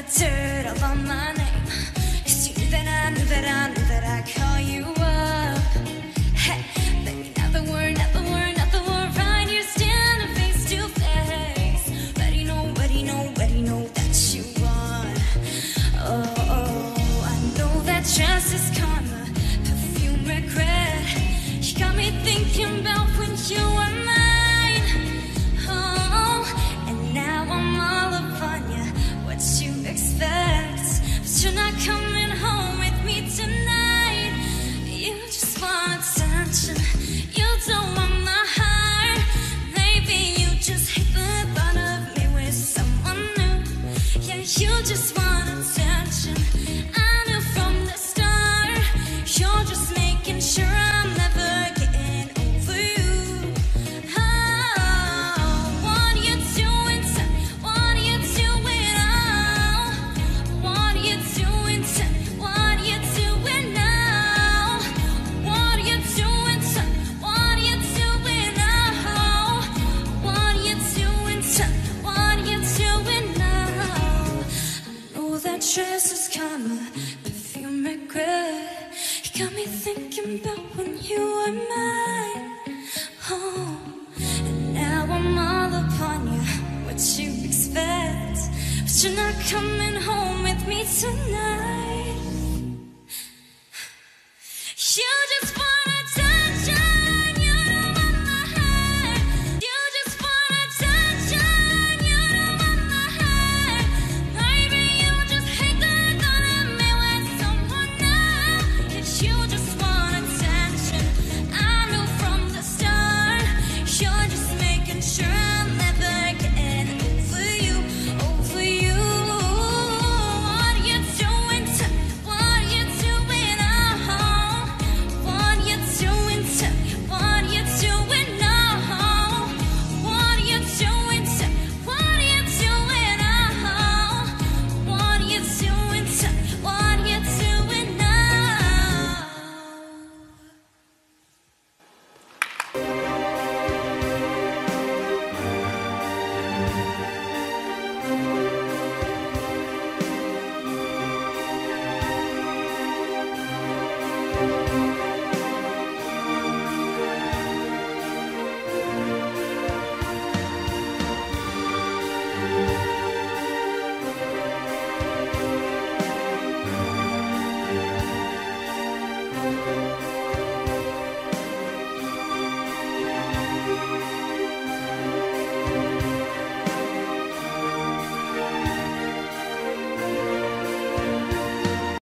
dirt all on my name. It's you that I knew that I knew that I call you up. Hey, baby, now that we're right here standing face to face. Ready, know that you want. Oh, I know that just is karma, perfume regret. You got me thinking about when you were mine. Oh, and now I'm all up on you. What you expect? But you're not coming home with me tonight. You just want attention. You don't want my heart. Maybe you just hate the thought of me with someone new. Yeah, you just want attention. I knew from the start. You're just making sure I'm never getting over you. Oh, what are you doing? Tell me, what are you doing? Oh, what are you doing? Tell me, what are you doing now? What are you doing? Tell me, what are you doing now? What are you doing? Tell me, what are you doing now? I know that dress is karma, perfume regret. You got me thinking about when you were mine. Oh, and now I'm all upon you. What you expect? But you're not coming home with me tonight.